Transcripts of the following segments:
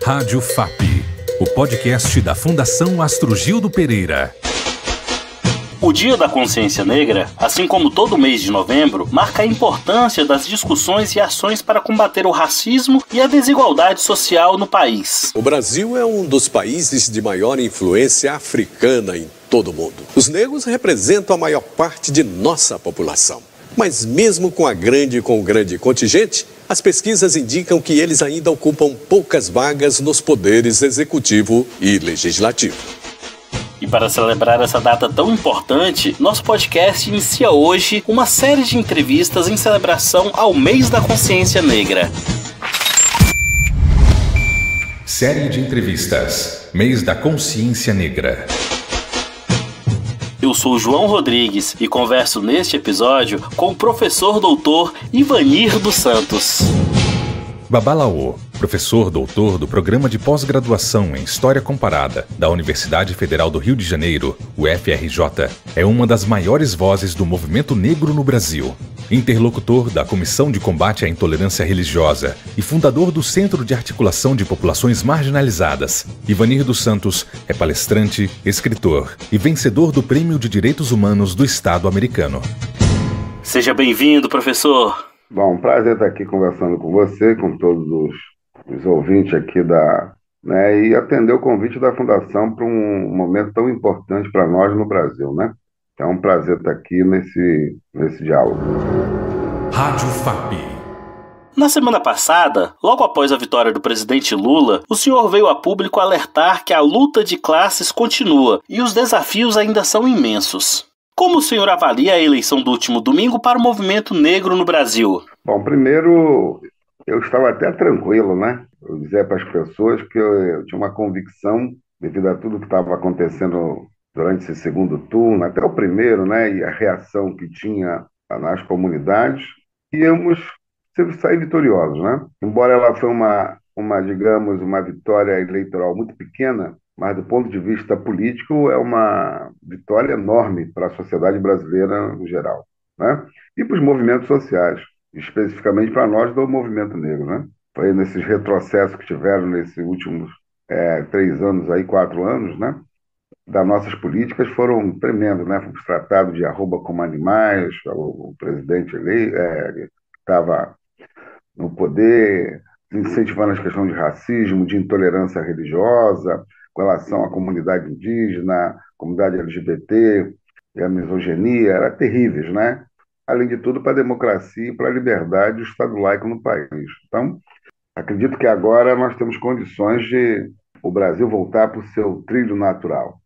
Rádio FAP, o podcast da Fundação Astrogildo Pereira. O Dia da Consciência Negra, assim como todo mês de novembro, marca a importância das discussões e ações para combater o racismo e a desigualdade social no país. O Brasil é um dos países de maior influência africana em todo o mundo. Os negros representam a maior parte de nossa população. Mas mesmo com o grande contingente, as pesquisas indicam que eles ainda ocupam poucas vagas nos poderes executivo e legislativo. E para celebrar essa data tão importante, nosso podcast inicia hoje uma série de entrevistas em celebração ao Mês da Consciência Negra. Série de entrevistas, Mês da Consciência Negra. Eu sou João Rodrigues e converso neste episódio com o professor doutor Ivanir dos Santos. Babalaô, professor doutor do Programa de Pós-Graduação em História Comparada da Universidade Federal do Rio de Janeiro, UFRJ, é uma das maiores vozes do movimento negro no Brasil. Interlocutor da Comissão de Combate à Intolerância Religiosa e fundador do Centro de Articulação de Populações Marginalizadas, Ivanir dos Santos é palestrante, escritor e vencedor do Prêmio de Direitos Humanos do Estado americano. Seja bem-vindo, professor! Bom, prazer estar aqui conversando com você, com todos os ouvintes aqui e atender o convite da Fundação para um momento tão importante para nós no Brasil, né? É um prazer estar aqui nesse diálogo. Rádio FAP. Na semana passada, logo após a vitória do presidente Lula, o senhor veio a público alertar que a luta de classes continua e os desafios ainda são imensos. Como o senhor avalia a eleição do último domingo para o movimento negro no Brasil? Bom, primeiro, eu estava até tranquilo, né? Eu dizia para as pessoas que eu tinha uma convicção, devido a tudo que estava acontecendo durante esse segundo turno, até o primeiro, né? E a reação que tinha nas comunidades, íamos sair vitoriosos, né? Embora ela foi uma vitória eleitoral muito pequena, mas do ponto de vista político é uma vitória enorme para a sociedade brasileira no geral, né? E para os movimentos sociais, especificamente para nós do movimento negro, né? Foi nesses retrocessos que tiveram nesses últimos 4 anos, né? Das nossas políticas foram tremendos, né? Fomos tratados de arroba como animais, o presidente que estava no poder, incentivando as questões de racismo, de intolerância religiosa, com relação à comunidade indígena, comunidade LGBT, e a misoginia, eram terríveis, né? Além de tudo, para a democracia e para a liberdade do Estado laico no país. Então, acredito que agora nós temos condições de o Brasil voltar para o seu trilho natural.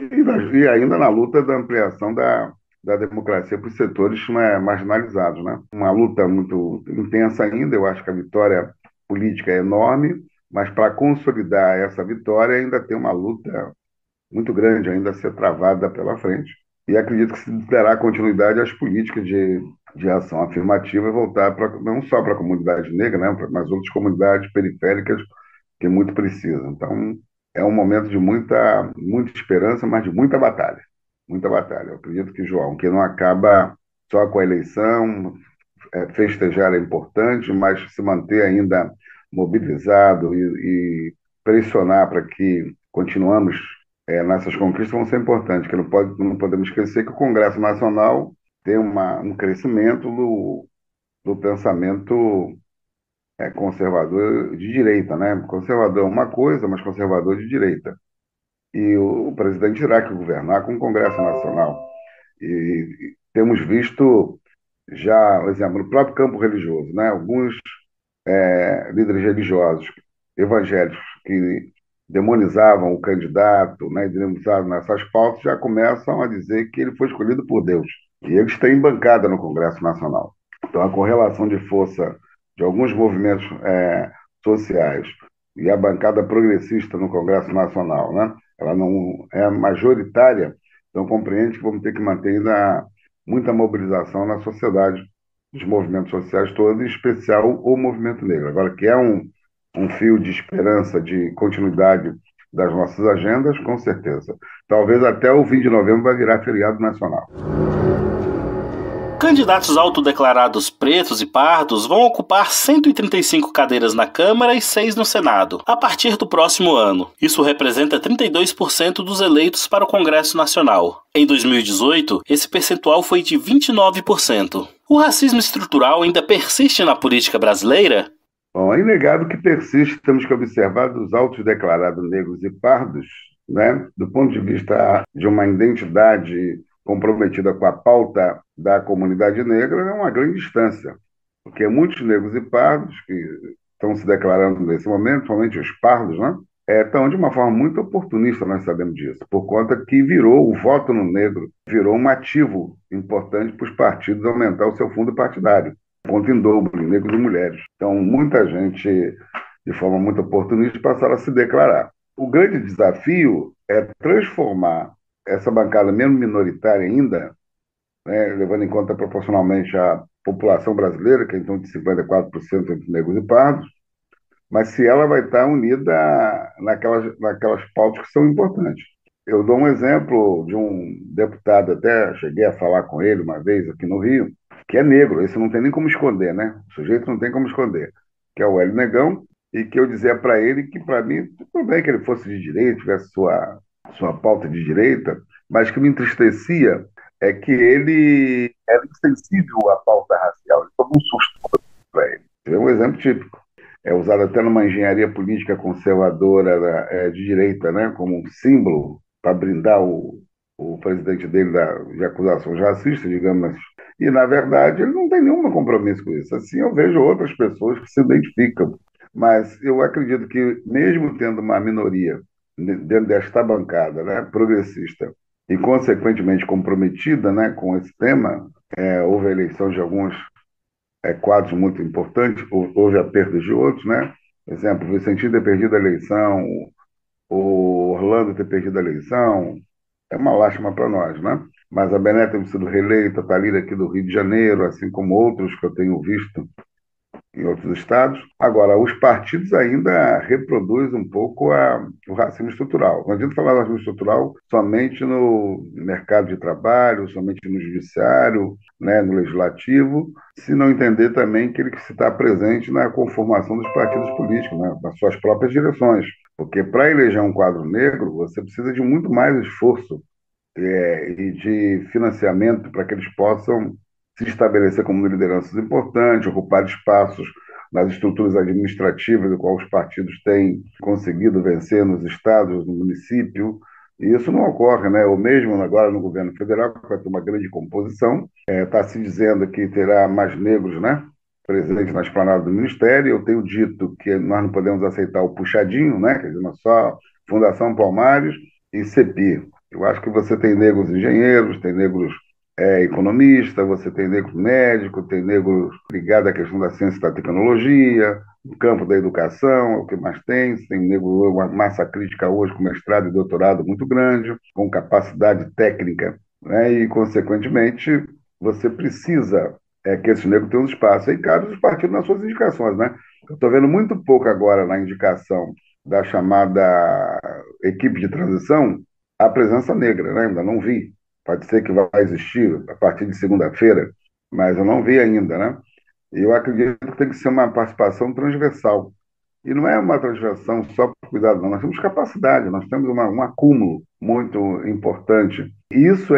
E ainda na luta da ampliação da democracia para os setores marginalizados, né? Uma luta muito intensa ainda, eu acho que a vitória política é enorme, mas para consolidar essa vitória ainda tem uma luta muito grande ainda a ser travada pela frente. E acredito que se dará continuidade às políticas de ação afirmativa e voltar não só para a comunidade negra, né, mas outras comunidades periféricas que muito precisam. Então, é um momento de muita esperança, mas de muita batalha. Muita batalha. Eu acredito que, João, que não acaba só com a eleição, festejar é importante, mas se manter ainda mobilizado e pressionar para que continuamos nessas conquistas vão ser importantes, que não podemos esquecer que o Congresso Nacional tem um crescimento do pensamento conservador de direita, né? Conservador é uma coisa, mas conservador de direita. E o presidente terá que governar com o Congresso Nacional. E temos visto já, por exemplo, no próprio campo religioso, né? Alguns líderes religiosos evangélicos que demonizavam o candidato, né, e demonizavam nessas pautas, já começam a dizer que ele foi escolhido por Deus. E eles têm bancada no Congresso Nacional. Então, a correlação de força de alguns movimentos sociais e a bancada progressista no Congresso Nacional, né, ela não é majoritária, então compreende que vamos ter que manter ainda muita mobilização na sociedade, dos movimentos sociais todos, em especial o movimento negro. Agora, que é um fio de esperança, de continuidade das nossas agendas, com certeza. Talvez até o 20 de novembro vai virar feriado nacional. Candidatos autodeclarados pretos e pardos vão ocupar 135 cadeiras na Câmara e 6 no Senado, a partir do próximo ano. Isso representa 32% dos eleitos para o Congresso Nacional. Em 2018, esse percentual foi de 29%. O racismo estrutural ainda persiste na política brasileira? Bom, é inegável que persiste. Temos que observar dos autodeclarados negros e pardos, né, do ponto de vista de uma identidade comprometida com a pauta da comunidade negra, é uma grande distância, porque muitos negros e pardos que estão se declarando nesse momento, somente os pardos, né, estão de uma forma muito oportunista, nós sabemos disso, por conta que virou o voto no negro, virou um ativo importante para os partidos aumentar o seu fundo partidário, ponto em dobro, em negros e mulheres. Então, muita gente, de forma muito oportunista, passaram a se declarar. O grande desafio é transformar essa bancada, mesmo minoritária ainda, né, levando em conta proporcionalmente a população brasileira, que é em torno de 54% entre negros e pardos, mas se ela vai estar unida naquelas pautas que são importantes. Eu dou um exemplo de um deputado, até cheguei a falar com ele uma vez aqui no Rio, que é negro, esse não tem nem como esconder, né? O sujeito não tem como esconder, que é o Hélio Negão, e que eu dizia para ele que, para mim, tudo bem que ele fosse de direita, tivesse sua pauta de direita, mas que me entristecia é que ele era insensível à pauta racial. Ele tomou um susto para ele. É um exemplo típico. É usado até numa engenharia política conservadora de direita, né, como um símbolo para brindar o presidente dele de acusações racistas, digamos assim. E, na verdade, ele não tem nenhum compromisso com isso. Assim, eu vejo outras pessoas que se identificam. Mas eu acredito que, mesmo tendo uma minoria dentro desta bancada, né, progressista, e, consequentemente, comprometida, né, com esse tema, houve a eleição de alguns quadros muito importantes, houve a perda de outros, né? Por exemplo, o Vicentinho ter perdido a eleição, o Orlando ter perdido a eleição, é uma lástima para nós, né? Mas a Beneta tem sido reeleita, a Thalíria aqui do Rio de Janeiro, assim como outros que eu tenho visto em outros estados. Agora, os partidos ainda reproduzem um pouco o racismo estrutural. Não adianta falar do racismo estrutural somente no mercado de trabalho, somente no judiciário, né, no legislativo, se não entender também que ele está presente na conformação dos partidos políticos, né, nas suas próprias direções. Porque para eleger um quadro negro, você precisa de muito mais esforço e de financiamento para que eles possam se estabelecer como lideranças importantes, ocupar espaços nas estruturas administrativas, do qual os partidos têm conseguido vencer nos estados, no município, e isso não ocorre, né? Ou mesmo agora no governo federal, que vai ter uma grande composição, está se dizendo que terá mais negros, né, presentes na esplanada do Ministério. Eu tenho dito que nós não podemos aceitar o puxadinho, né, quer dizer, não só Fundação Palmares e CEPI. Eu acho que você tem negros engenheiros, tem negros economista, você tem negros médicos, tem negros ligados à questão da ciência e da tecnologia, no campo da educação, é o que mais tem. Você tem negro, uma massa crítica hoje com mestrado e doutorado muito grande, com capacidade técnica, né? E, consequentemente, você precisa que esses negros tenham espaço. Aí cabe os partidos nas suas indicações, né? Eu estou vendo muito pouco agora na indicação da chamada equipe de transição a presença negra, né? Ainda não vi. Pode ser que vai existir a partir de segunda-feira, mas eu não vi ainda, né? E eu acredito que tem que ser uma participação transversal. E não é uma transversão só por cuidado, não. Nós temos capacidade, nós temos um acúmulo muito importante. E isso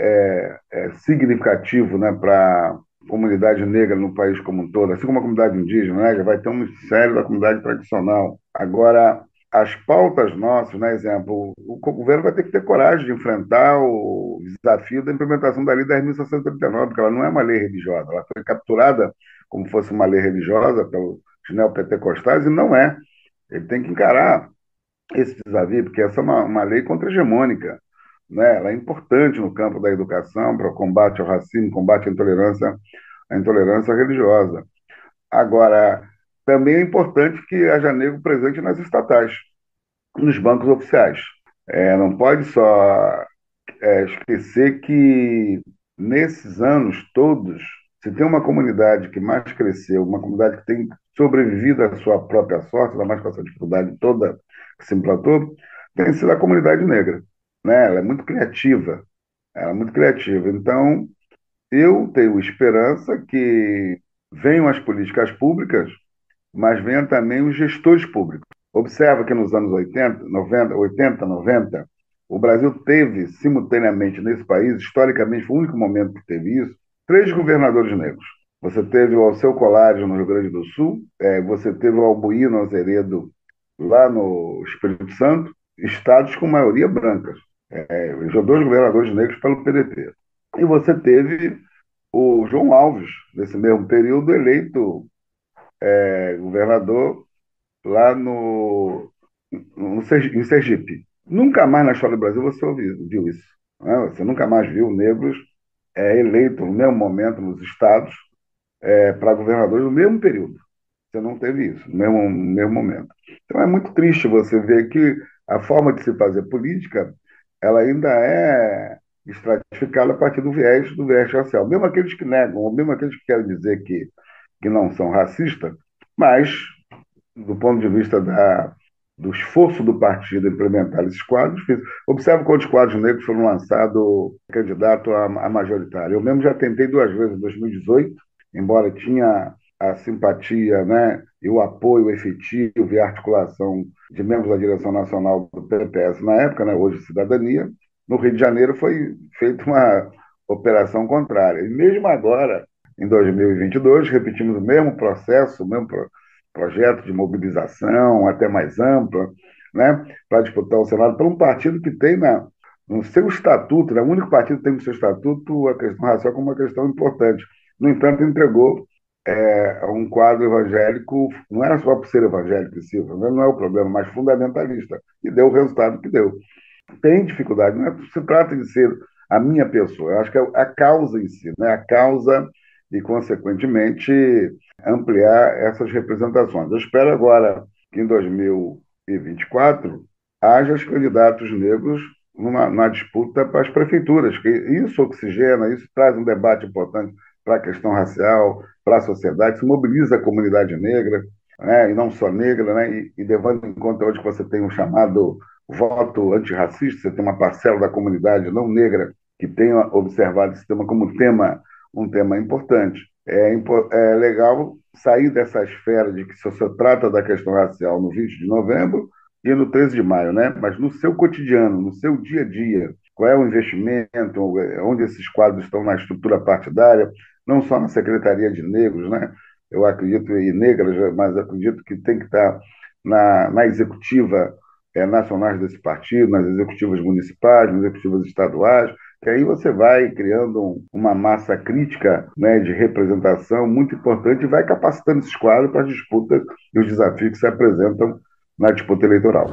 é significativo, né, para a comunidade negra no país como um todo, assim como a comunidade indígena, né, já vai ter um ministério da comunidade tradicional. Agora, as pautas nossas, né, exemplo, o governo vai ter que ter coragem de enfrentar o desafio da implementação da Lei 10.639, porque ela não é uma lei religiosa, ela foi capturada como fosse uma lei religiosa pelos neopentecostais e não é. Ele tem que encarar esse desafio, porque essa é uma lei contra-hegemônica, né? Ela é importante no campo da educação para o combate ao racismo, combate à intolerância religiosa. Agora, também é importante que haja negro presente nas estatais, nos bancos oficiais. Não pode só esquecer que, nesses anos todos, se tem uma comunidade que mais cresceu, uma comunidade que tem sobrevivido à sua própria sorte, ainda mais com essa dificuldade toda que se implantou, tem sido a comunidade negra, né? Ela é muito criativa, ela é muito criativa. Então, Eu tenho esperança que venham as políticas públicas, mas venham também os gestores públicos. Observa que nos anos 80, 90, o Brasil teve simultaneamente nesse país, historicamente foi o único momento que teve isso, três governadores negros. Você teve o Alceu Colares no Rio Grande do Sul, você teve o Albuíno Azeredo lá no Espírito Santo, estados com maioria brancas. Dois governadores negros pelo PDT. E você teve o João Alves, nesse mesmo período, eleito governador lá em Sergipe. Nunca mais na história do Brasil você viu isso. Né? Você nunca mais viu negros eleitos no mesmo momento nos estados para governadores no mesmo período. Você não teve isso no mesmo momento. Então é muito triste você ver que a forma de se fazer política ela ainda é estratificada a partir do viés racial. Mesmo aqueles que negam, ou mesmo aqueles que querem dizer que não são racistas, mas do ponto de vista do esforço do partido em implementar esses quadros. Observe quantos quadros negros foram lançados candidato a majoritário. Eu mesmo já tentei duas vezes em 2018, embora tinha a simpatia, né, e o apoio efetivo e a articulação de membros da direção nacional do PPS na época, né, hoje Cidadania. No Rio de Janeiro foi feita uma operação contrária. E mesmo agora, em 2022, repetimos o mesmo processo, o mesmo projeto de mobilização até mais ampla, né, para disputar o Senado, para um partido que tem no seu estatuto, né, o único partido que tem no seu estatuto a questão racial como uma questão importante. No entanto, entregou um quadro evangélico, não era só por ser evangélico, não é o problema, mas fundamentalista, e deu o resultado que deu. Tem dificuldade, não se trata de ser a minha pessoa, eu acho que é a causa em si, né, a causa e, consequentemente, ampliar essas representações. Eu espero agora que em 2024 haja os candidatos negros na disputa para as prefeituras, que isso oxigena, isso traz um debate importante para a questão racial, para a sociedade, isso mobiliza a comunidade negra, né, e não só negra, né, e levando em conta hoje que você tem um chamado voto antirracista, você tem uma parcela da comunidade não negra que tenha observado esse tema como um tema importante. É legal sair dessa esfera de que só se trata da questão racial no 20 de novembro e no 13 de maio, né? Mas no seu cotidiano, no seu dia a dia, qual é o investimento, onde esses quadros estão na estrutura partidária, não só na Secretaria de Negros, né? Eu acredito, e negras, mas acredito que tem que estar na executiva nacionais desse partido, nas executivas municipais, nas executivas estaduais, que aí você vai criando uma massa crítica, né, de representação muito importante e vai capacitando esses quadros para as disputas e os desafios que se apresentam na disputa eleitoral.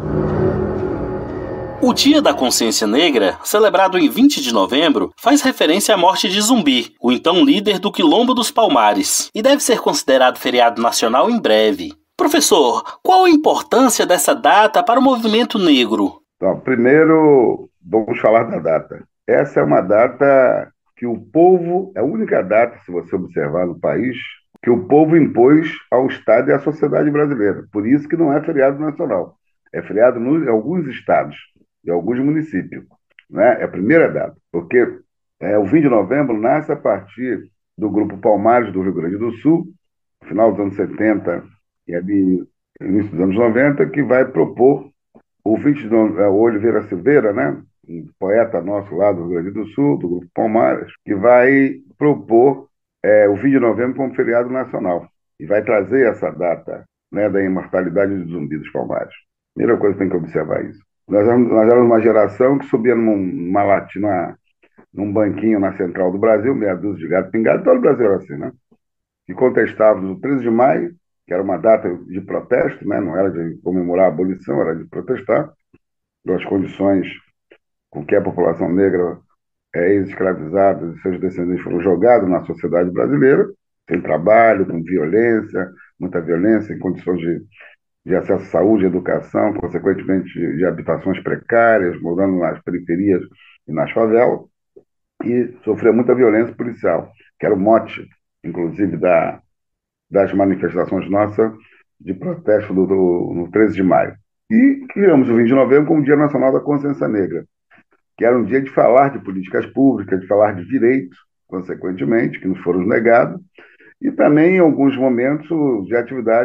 O Dia da Consciência Negra, celebrado em 20 de novembro, faz referência à morte de Zumbi, o então líder do Quilombo dos Palmares, e deve ser considerado feriado nacional em breve. Professor, qual a importância dessa data para o movimento negro? Então, primeiro, vamos falar da data. Essa é uma data que o povo, é a única data, se você observar no país, que o povo impôs ao Estado e à sociedade brasileira. Por isso que não é feriado nacional. É feriado em alguns estados e alguns municípios. Né? É a primeira data, porque o 20 de novembro nasce a partir do Grupo Palmares do Rio Grande do Sul, no final dos anos 70 e ali início dos anos 90, que vai propor o 20 de novembro, o Oliveira Silveira, né? Um poeta nosso lá do Rio Grande do Sul, do Grupo Palmares, que vai propor o 20 de novembro como feriado nacional e vai trazer essa data, né, da imortalidade do Zumbi dos Palmares. Primeira coisa que tem que observar isso. Nós éramos uma geração que subia numa latina, num banquinho na central do Brasil, meia dúzia de gato pingado, todo o Brasil era assim, né? Que contestávamos o 13 de maio, que era uma data de protesto, né? Não era de comemorar a abolição, era de protestar pelas condições com que a população negra ex-escravizada e seus descendentes foram jogados na sociedade brasileira, sem trabalho, com violência, muita violência, em condições de acesso à saúde, educação, consequentemente de habitações precárias, morando nas periferias e nas favelas, e sofreu muita violência policial, que era o mote, inclusive, das manifestações nossas de protesto no 13 de maio. E criamos o 20 de novembro como Dia Nacional da Consciência Negra, que era um dia de falar de políticas públicas, de falar de direitos, consequentemente, que nos foram negados, e também, em alguns momentos, de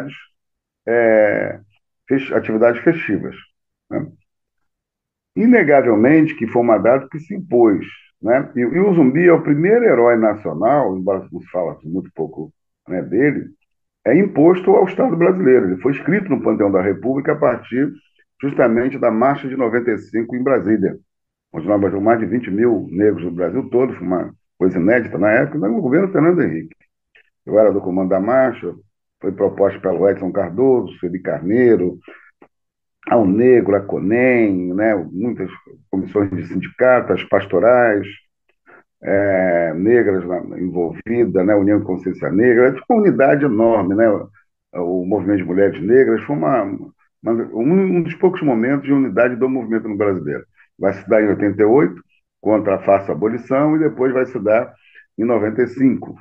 atividades festivas, né? Inegavelmente que foi uma data que se impôs, né? E o Zumbi é o primeiro herói nacional, embora se fala muito pouco, né, dele, é imposto ao Estado brasileiro. Ele foi escrito no Panteão da República a partir justamente da Marcha de 95 em Brasília, onde nós batemos mais de 20 mil negros no Brasil todo, foi uma coisa inédita na época, no governo Fernando Henrique. Eu era do comando da marcha, foi proposta pelo Edson Cardoso, Sueli Carneiro, ao Negro, a CONEM, né, muitas comissões de sindicatos, pastorais, negras envolvidas, né, União de Consciência Negra, tipo uma unidade enorme, né, o movimento de mulheres negras foi um dos poucos momentos de unidade do movimento no brasileiro. Vai se dar em 88, contra a farsa abolição, e depois vai se dar em 95.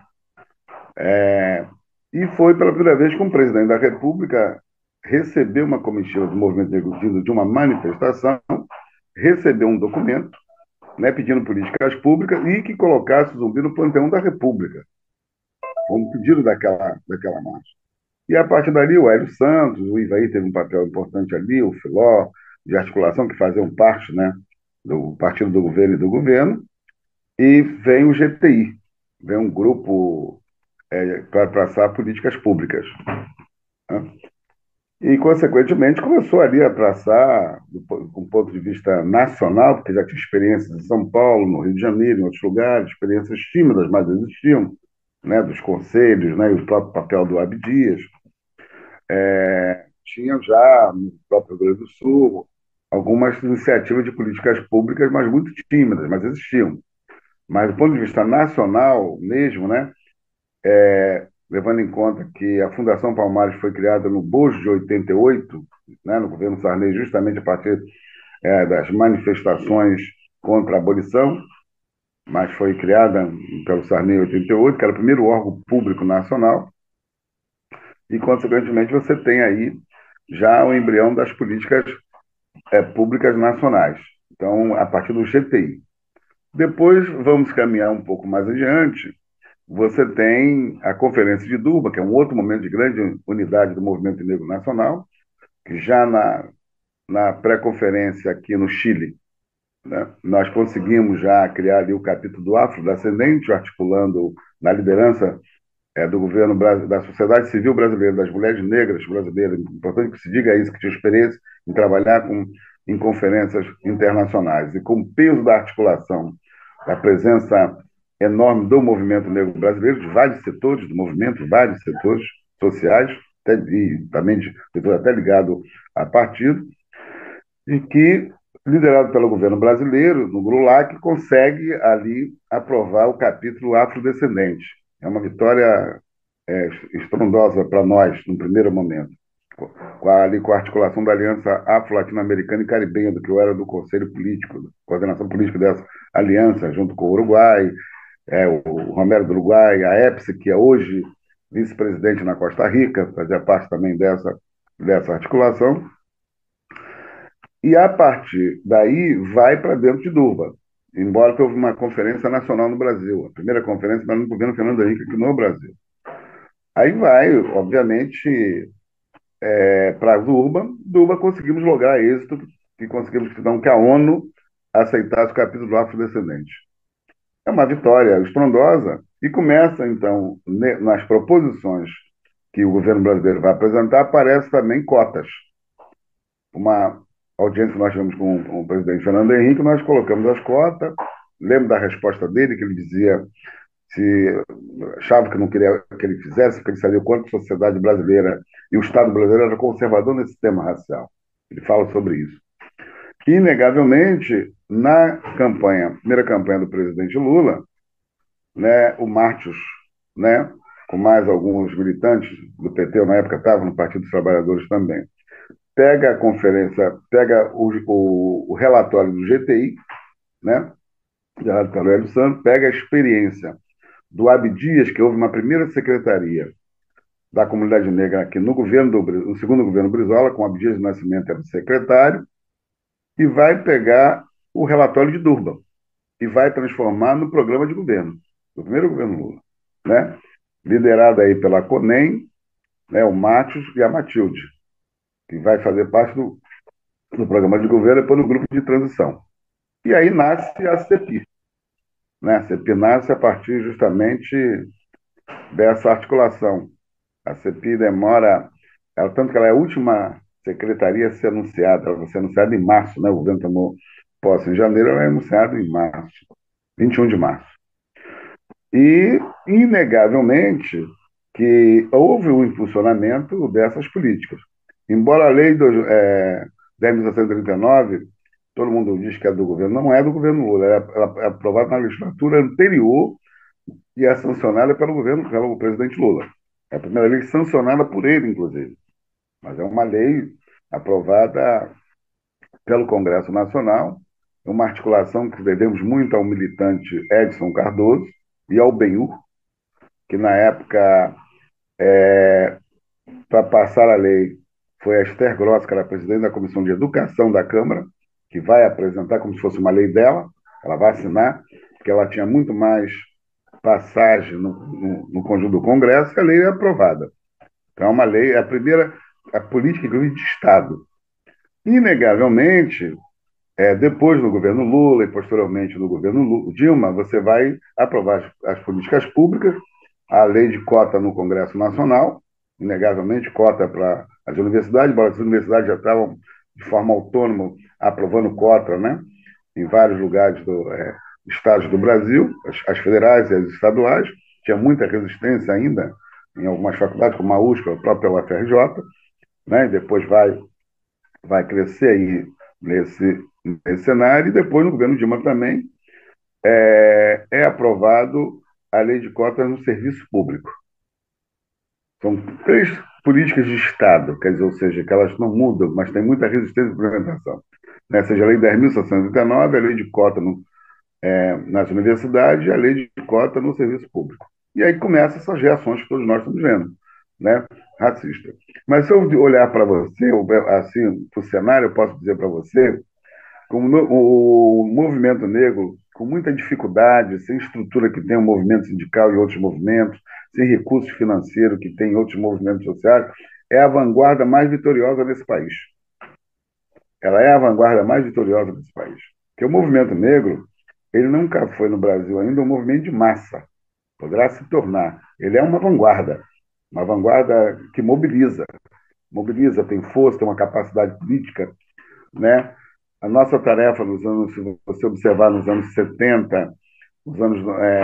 E foi pela primeira vez que o presidente da República recebeu uma comitiva do movimento negro vindo de uma manifestação, recebeu um documento, né, pedindo políticas públicas e que colocasse o Zumbi no Panteão da República. Foi um pedido daquela marcha. E a partir dali, o Hélio Santos, o Ivaí teve um papel importante ali, o Filó, de articulação, que faziam parte, né, do partido do governo e do governo, e vem o GTI, vem um grupo para traçar políticas públicas, né? E, consequentemente, começou ali a traçar, do ponto de vista nacional, porque já tinha experiências em São Paulo, no Rio de Janeiro, em outros lugares, experiências tímidas, mas existiam, né, dos conselhos, né, e o próprio papel do Abdias. Tinha já, no próprio Rio Grande do Sul, algumas iniciativas de políticas públicas, mas muito tímidas, mas existiam. Mas, do ponto de vista nacional mesmo, né, levando em conta que a Fundação Palmares foi criada no bojo de 88, né, no governo Sarney, justamente a partir das manifestações contra a abolição, mas foi criada pelo Sarney em 88, que era o primeiro órgão público nacional, e, consequentemente, você tem aí já o embrião das políticas públicas nacionais. Então, a partir do GTI. Depois, vamos caminhar um pouco mais adiante, você tem a Conferência de Durban, que é um outro momento de grande unidade do movimento negro nacional, que já na pré-conferência aqui no Chile, né, nós conseguimos já criar ali o capítulo do Afrodescendente, articulando na liderança do governo da sociedade civil brasileira, das mulheres negras brasileiras. Importante que se diga isso, que tinha experiência em trabalhar em conferências internacionais. E com o peso da articulação, da presença enorme do movimento negro brasileiro, de vários setores do movimento, vários setores sociais, e também setor até ligado a partido, e que, liderado pelo governo brasileiro, no GRULAC, consegue ali aprovar o capítulo afrodescendente. É uma vitória estrondosa para nós, no primeiro momento, com a articulação da Aliança Afro-Latino-Americana e Caribenha, do que eu era do Conselho Político, coordenação política dessa aliança, junto com o Uruguai, o Romero do Uruguai, a EPSI, que é hoje vice-presidente na Costa Rica, fazia parte também dessa articulação. E, a partir daí, vai para dentro de Durban. Embora que houve uma conferência nacional no Brasil, a primeira conferência no governo Fernando Henrique aqui no Brasil. Aí vai, obviamente, para Durban. Durban conseguimos lograr êxito, que conseguimos então, que a ONU aceitasse o capítulo afrodescendente. É uma vitória estrondosa e começa, então, nas proposições que o governo brasileiro vai apresentar, aparece também cotas. Uma audiência que nós tivemos com o presidente Fernando Henrique, nós colocamos as cotas. Lembro da resposta dele, que ele dizia se achava que não queria que ele fizesse, porque ele sabia o quanto a sociedade brasileira e o Estado brasileiro era conservador nesse tema racial. Ele fala sobre isso. Inegavelmente, na primeira campanha do presidente Lula, né, o Martius, né, com mais alguns militantes do PT, na época estava no Partido dos Trabalhadores também, pega a conferência, pega o relatório do GTI, né, gerado pelo Hélio Santos, pega a experiência do Abdias, que houve uma primeira secretaria da comunidade negra aqui no segundo governo Brizola, com Abdias de Nascimento era secretário, e vai pegar o relatório de Durban e vai transformar no programa de governo. do primeiro governo Lula, né? Liderada aí pela CONEM, né, o Márcio e a Matilde, que vai fazer parte do programa de governo e depois no grupo de transição. E aí nasce a CEPI. Né? A CEPI nasce a partir justamente dessa articulação. A CEPI demora, tanto que ela é a última secretaria a ser anunciada, ela vai ser anunciada em março, né? O governo tomou posse em janeiro, ela é anunciada em março, 21 de março. E, inegavelmente, que houve um impulsionamento dessas políticas. Embora a lei 10.639, todo mundo diz que é do governo, não é do governo Lula, ela é aprovada na legislatura anterior e é sancionada pelo presidente Lula. É a primeira lei sancionada por ele, inclusive. Mas é uma lei aprovada pelo Congresso Nacional, uma articulação que devemos muito ao militante Edson Cardoso e ao Benhur, que na época, para passar a lei, foi a Esther Gross, que era presidente da Comissão de Educação da Câmara, que vai apresentar como se fosse uma lei dela, ela vai assinar, porque ela tinha muito mais passagem no conjunto do Congresso, e a lei é aprovada. Então, é uma lei, é a primeira a política, inclusive, de Estado. Inegavelmente, depois do governo Lula e posteriormente no governo Dilma, você vai aprovar as políticas públicas, a lei de cota no Congresso Nacional, inegavelmente cota para as universidades, embora as universidades já estavam de forma autônoma aprovando cota, né, em vários lugares estados do Brasil, as federais e as estaduais, tinha muita resistência ainda em algumas faculdades, como a USP, a própria UFRJ, né, e depois vai crescer aí nesse cenário, e depois no governo Dilma também é aprovado a lei de cotas no serviço público. São três políticas de Estado, quer dizer, ou seja, que elas não mudam, mas tem muita resistência à implementação. Né? Seja a lei 10.639, a lei de cota nas universidades e a lei de cota no serviço público. E aí começam essas reações que todos nós estamos vendo, né? Racista. Mas se eu olhar para você, assim, para o cenário, eu posso dizer para você, como o movimento negro, com muita dificuldade, sem estrutura que tem o movimento sindical e outros movimentos, sem recursos financeiros que tem outros movimentos sociais, é a vanguarda mais vitoriosa desse país. Ela é a vanguarda mais vitoriosa desse país. Porque o movimento negro, ele nunca foi no Brasil ainda um movimento de massa. Poderá se tornar. Ele é uma vanguarda que mobiliza, tem força, tem uma capacidade política, né? A nossa tarefa nos anos, se você observar nos anos 70, nos anos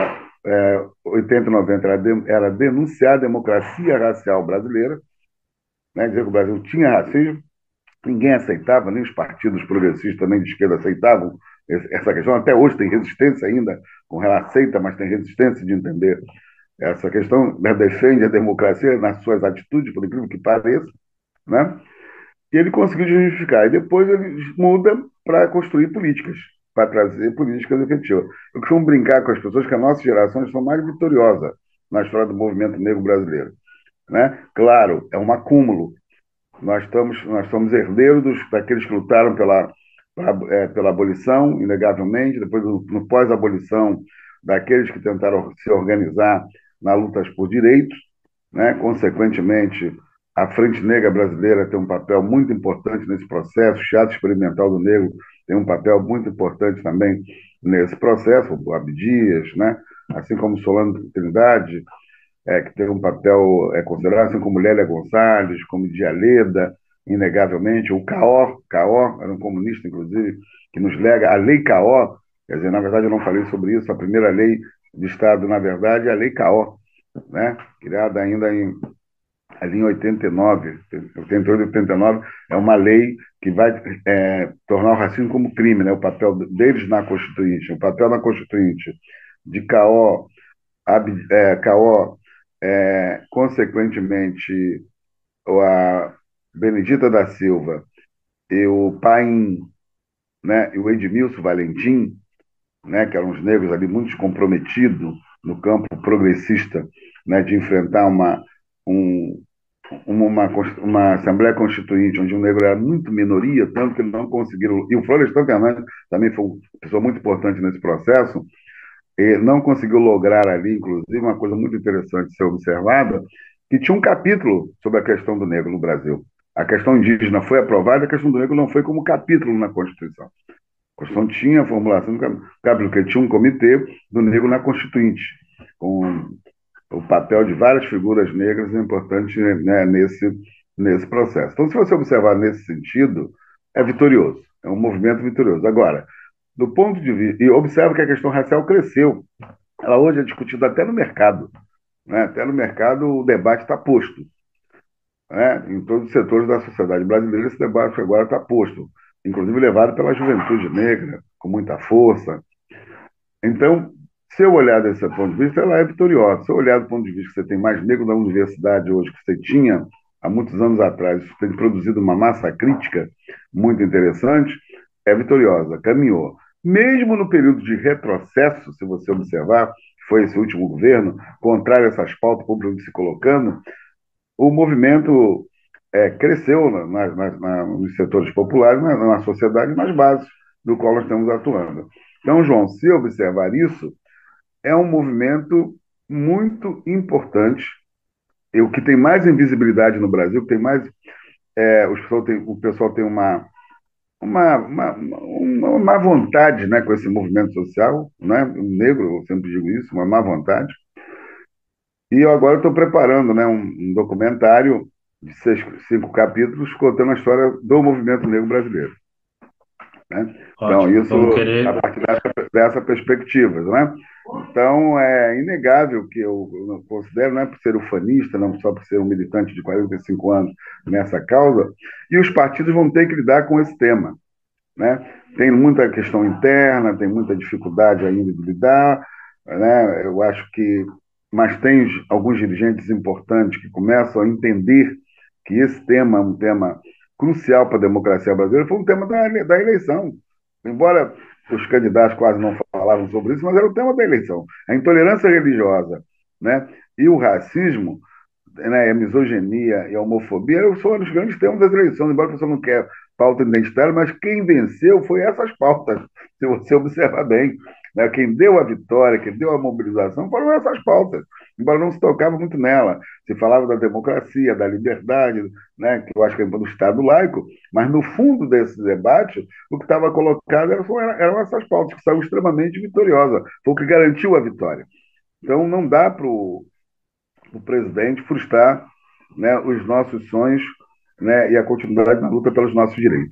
80 e 90, era denunciar a democracia racial brasileira, né? Dizer que o Brasil tinha racismo, ninguém aceitava, nem os partidos progressistas nem de esquerda aceitavam essa questão. Até hoje tem resistência ainda, com ela aceita, mas tem resistência de entender essa questão, né? Defende a democracia nas suas atitudes, por incrível que pareça, né? E ele conseguiu justificar. E depois ele muda para construir políticas, para trazer políticas efetivas. Eu costumo brincar com as pessoas que a nossa geração são mais vitoriosa na história do movimento negro brasileiro, né? Claro, é um acúmulo. Nós somos herdeiros daqueles que lutaram pela abolição, inegavelmente, depois no pós-abolição, daqueles que tentaram se organizar na luta por direitos, né? Consequentemente, a Frente Negra Brasileira tem um papel muito importante nesse processo, o Teatro Experimental do Negro tem um papel muito importante também nesse processo, o Abdias, né? Assim como Solano Trindade, que teve um papel considerado, assim como Lélia Gonçalves, como Dialeda, inegavelmente, o Caó era um comunista, inclusive, que nos lega a Lei Caó, quer dizer, na verdade eu não falei sobre isso, a primeira lei de Estado, na verdade, é a Lei Caó, né? Criada ainda ali em 89, 88, 89, é uma lei que vai tornar o racismo como crime, né? O papel deles na Constituinte, o papel na Constituinte de Caó, consequentemente, a Benedita da Silva e o Paim, né, e o Edmilson Valentim, né, que eram os negros ali muito comprometidos no campo progressista, né, de enfrentar uma Assembleia Constituinte, onde o negro era muito minoria, tanto que eles não conseguiram. E o Florestan Fernandes também foi uma pessoa muito importante nesse processo. e não conseguiu lograr ali, inclusive, uma coisa muito interessante de ser observada, que tinha um capítulo sobre a questão do negro no Brasil. A questão indígena foi aprovada, a questão do negro não foi como capítulo na Constituição. A Constituição tinha a formulação do capítulo, que tinha um comitê do negro na Constituinte, com o papel de várias figuras negras importantes, né, nesse processo. Então, se você observar nesse sentido, é vitorioso, é um movimento vitorioso. Agora, do ponto de vista. E observa que a questão racial cresceu. Ela hoje é discutida até no mercado. Né? Até no mercado o debate está posto. Né? Em todos os setores da sociedade brasileira, esse debate agora está posto. Inclusive levado pela juventude negra, com muita força. Então, se eu olhar desse ponto de vista, ela é vitoriosa. Se eu olhar do ponto de vista que você tem mais negro na universidade hoje que você tinha há muitos anos atrás, isso tem produzido uma massa crítica muito interessante, é vitoriosa, caminhou. Mesmo no período de retrocesso, se você observar, que foi esse último governo, contrário a essas pautas públicas se colocando, o movimento cresceu nos setores populares, na sociedade, nas bases do qual nós estamos atuando. Então, João, se observar isso, é um movimento muito importante, e o que tem mais invisibilidade no Brasil, que tem mais. O pessoal tem uma má vontade, né, com esse movimento social, né, o negro, eu sempre digo isso, uma má vontade. E eu agora estou preparando, né, um documentário de 5 capítulos contando a história do movimento negro brasileiro. Né? Então, Ótimo. isso a partir dessa perspectiva. Né? Então, é inegável que eu considero, não é por ser ufanista, não só por ser um militante de 45 anos nessa causa, e os partidos vão ter que lidar com esse tema. Né? Tem muita questão interna, tem muita dificuldade ainda de lidar, né? Eu acho que, mas tem alguns dirigentes importantes que começam a entender que esse tema é um tema crucial para a democracia brasileira, foi um tema da eleição. Embora os candidatos quase não falavam sobre isso, mas era o tema da eleição. A intolerância religiosa, né? E o racismo, né, a misoginia e a homofobia são os grandes temas das eleições, embora você não quer pauta identitária, mas quem venceu foi essas pautas, se você observar bem. Né? Quem deu a vitória, quem deu a mobilização foram essas pautas, embora não se tocava muito nela. Se falava da democracia, da liberdade, né, que eu acho que é do Estado laico, mas no fundo desse debate, o que estava colocado eram essas pautas, que são extremamente vitoriosas, foi o que garantiu a vitória. Então não dá para o presidente frustrar, né, os nossos sonhos, né, e a continuidade na luta pelos nossos direitos.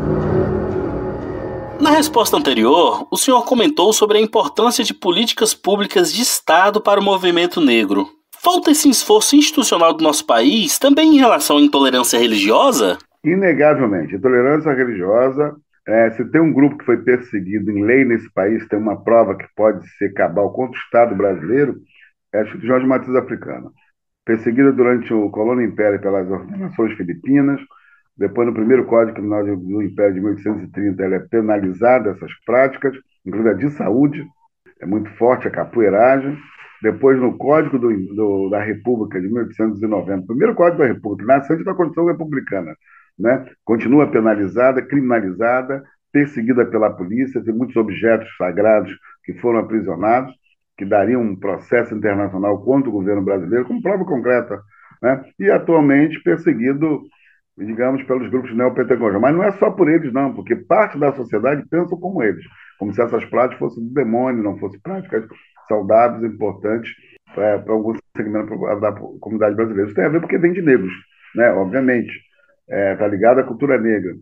Na resposta anterior, o senhor comentou sobre a importância de políticas públicas de Estado para o movimento negro. Falta esse esforço institucional do nosso país também em relação à intolerância religiosa? Inegavelmente. Intolerância religiosa, se tem um grupo que foi perseguido em lei nesse país, tem uma prova que pode ser cabal contra o Estado brasileiro, é a instituição de matriz africana. Perseguida durante o Colônia Império pelas ordenações filipinas, depois no primeiro Código Criminal do Império de 1830, ela é penalizada essas práticas, inclusive a de saúde, é muito forte a capoeiragem. Depois no Código da República de 1890, primeiro Código da República, nascente da Constituição Republicana, né? Continua penalizada, criminalizada, perseguida pela polícia, tem muitos objetos sagrados que foram aprisionados, que dariam um processo internacional contra o governo brasileiro, como prova concreta, né? E atualmente perseguido, digamos, pelos grupos neopentecostais. Mas não é só por eles, não, porque parte da sociedade pensa como eles, como se essas práticas fossem do demônio, não fossem práticas saudáveis, importantes para algum segmento da comunidade brasileira. Isso tem a ver porque vem de negros, né? Obviamente, está ligado à cultura negra.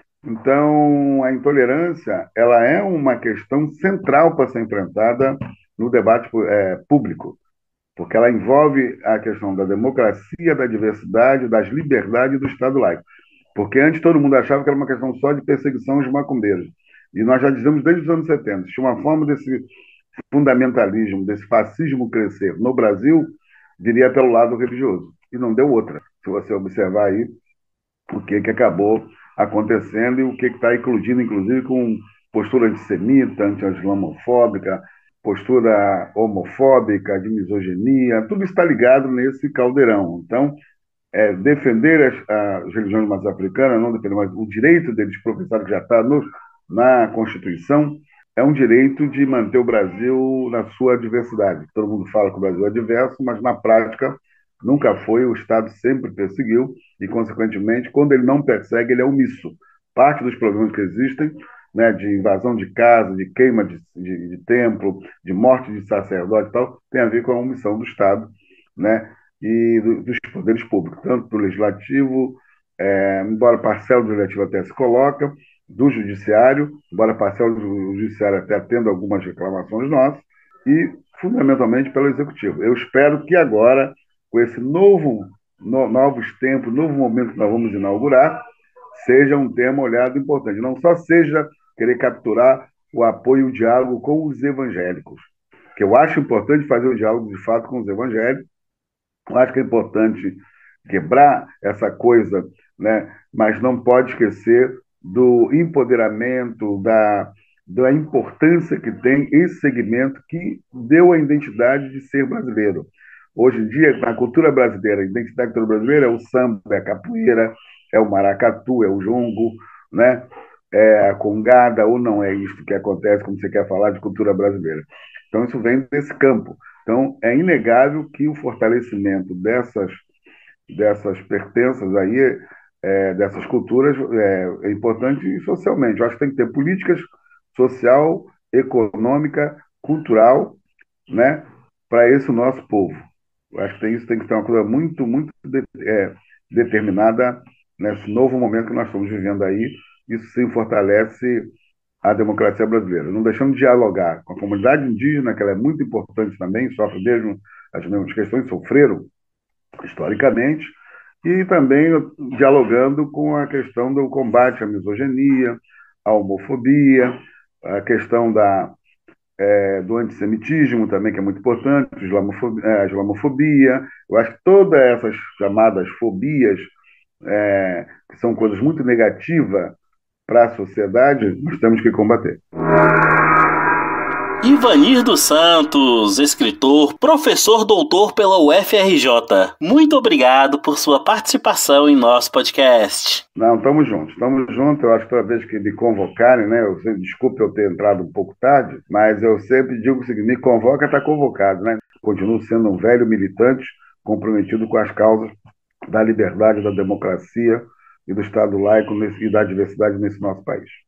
Então, a intolerância ela é uma questão central para ser enfrentada no debate público, porque ela envolve a questão da democracia, da diversidade, das liberdades e do Estado laico. Porque antes todo mundo achava que era uma questão só de perseguição aos macumbeiros. E nós já dizemos desde os anos 70, se uma forma desse fundamentalismo, desse fascismo crescer no Brasil, viria pelo lado religioso. E não deu outra. Se você observar aí o que acabou acontecendo e o que está incluindo, inclusive, com postura antissemita, anti-islamofóbica, postura homofóbica, de misoginia, tudo está ligado nesse caldeirão. Então, defender as religiões mais africanas, não defender, mas o direito deles professarem, que já está na Constituição, é um direito de manter o Brasil na sua diversidade. Todo mundo fala que o Brasil é diverso, mas na prática nunca foi, o Estado sempre perseguiu e, consequentemente, quando ele não persegue, ele é omisso. Parte dos problemas que existem, né, de invasão de casa, de queima de templo, de morte de sacerdote e tal, tem a ver com a omissão do Estado, né, e dos poderes públicos, tanto do legislativo, embora parcela do legislativo até se coloca, do judiciário, embora parcial do judiciário até tendo algumas reclamações nossas, e fundamentalmente pelo executivo. Eu espero que agora, com esse novos tempos, novo momento que nós vamos inaugurar, seja um tema olhado importante. Não só seja querer capturar o apoio e o diálogo com os evangélicos, que eu acho importante fazer o diálogo de fato com os evangélicos, eu acho que é importante quebrar essa coisa, né? Mas não pode esquecer do empoderamento, da importância que tem esse segmento que deu a identidade de ser brasileiro. Hoje em dia, na cultura brasileira, a identidade da cultura brasileira é o samba, é a capoeira, é o maracatu, é o jongo, né? É a congada, ou não é isso que acontece quando você quer falar de cultura brasileira. Então, isso vem desse campo. Então, é inegável que o fortalecimento dessas pertenças aí, dessas culturas, é importante socialmente. Eu acho que tem que ter políticas social, econômica, cultural, né, para esse nosso povo. Eu acho que isso tem que ser uma coisa muito, muito determinada nesse novo momento que nós estamos vivendo aí. Isso sim fortalece a democracia brasileira. Não deixando de dialogar com a comunidade indígena, que ela é muito importante também, sofre mesmo as mesmas questões, sofreram historicamente, e também dialogando com a questão do combate à misoginia, à homofobia, a questão do antissemitismo também, que é muito importante, a islamofobia. Eu acho que todas essas chamadas fobias, que são coisas muito negativas para a sociedade, nós temos que combater. Ivanir dos Santos, escritor, professor doutor pela UFRJ. Muito obrigado por sua participação em nosso podcast. Não, estamos juntos. Eu acho que toda vez que me convocarem, né? Desculpe eu ter entrado um pouco tarde, mas eu sempre digo o seguinte: me convoca, está convocado, né? Continuo sendo um velho militante comprometido com as causas da liberdade, da democracia e do Estado laico e da diversidade nesse nosso país.